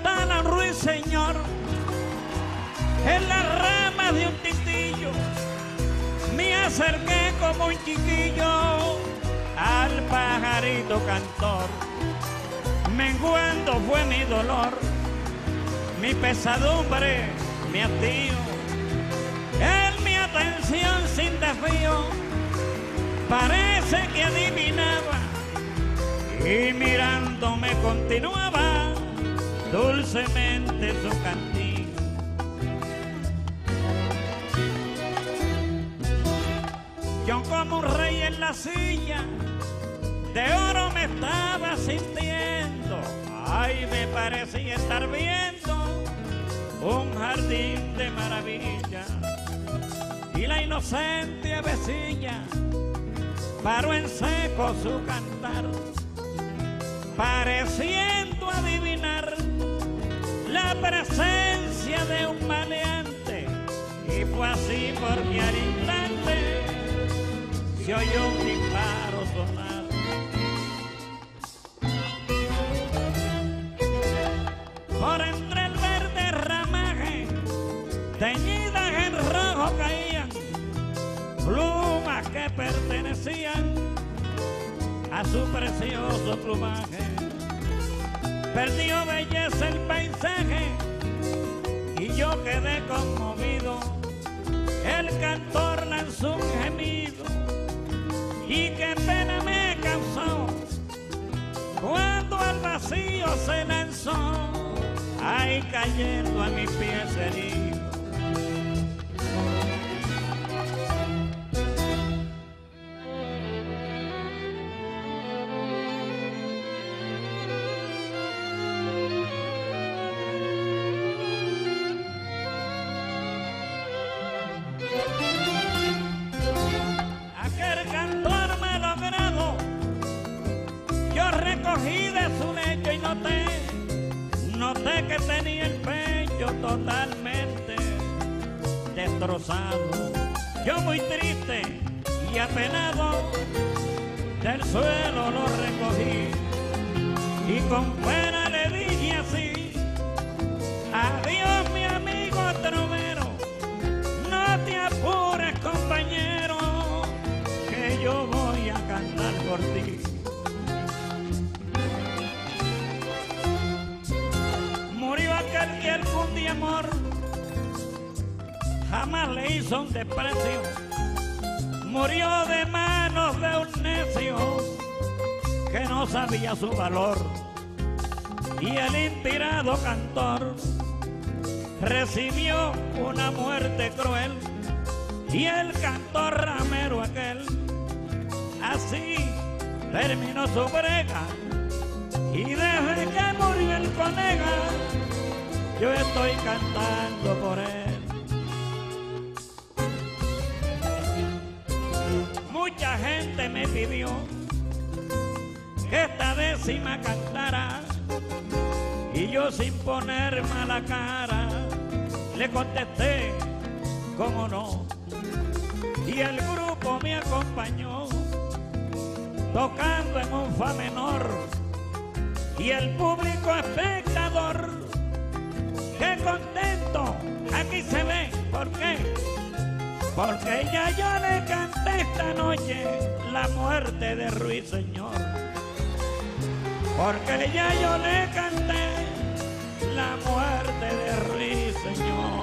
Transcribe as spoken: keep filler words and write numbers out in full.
cantar a un ruiseñor en las ramas de un titillo. Me acerqué como un chiquillo al pajarito cantor. Menguando fue mi dolor, mi pesadumbre, mi hastío. Él mi atención sin desvío, parece que adivinaba, y mirándome continuaba dulcemente su cantillo. Yo como un rey en la silla de oro me estaba sintiendo. Ay, me parecía estar viendo un jardín de maravilla. Y la inocente avecilla paró en seco su cantar, pareciendo adivinar la presencia de un maleante. Y fue así porque al instante se oyó un disparo sonar. Por entre el verde ramaje, teñidas en rojo caían plumas que pertenecían a su precioso plumaje. Perdió belleza el paisaje y yo quedé conmovido. El cantor lanzó un gemido y qué pena me causó cuando al vacío se lanzó, ahí cayendo a mis pies herido. Aquel cantor malogrado, yo recogí de su lecho y noté, noté que tenía el pecho totalmente destrozado. Yo muy triste y apenado del suelo lo recogí y con pena le dije así: adiós mi amigo trovero, no te apures compañero, que yo voy a cantar por ti. Murió aquel que algún día amor jamás le hizo un desprecio, murió de manos de un necio que no sabía su valor. Y el inspirado cantor recibió una muerte cruel, y el cantor ramero aquel así terminó su brega. Y desde que murió el colega, yo estoy cantando por él. Mucha gente me pidió que esta décima cantara, y yo sin poner mala cara le contesté, cómo no. Y el grupo me acompañó tocando en un fa menor, y el público espectador, qué contento aquí se ve. ¿Por qué? Porque ya yo le canté esta noche la muerte de Ruiseñor. Porque ya yo le canté la muerte de Ruiseñor.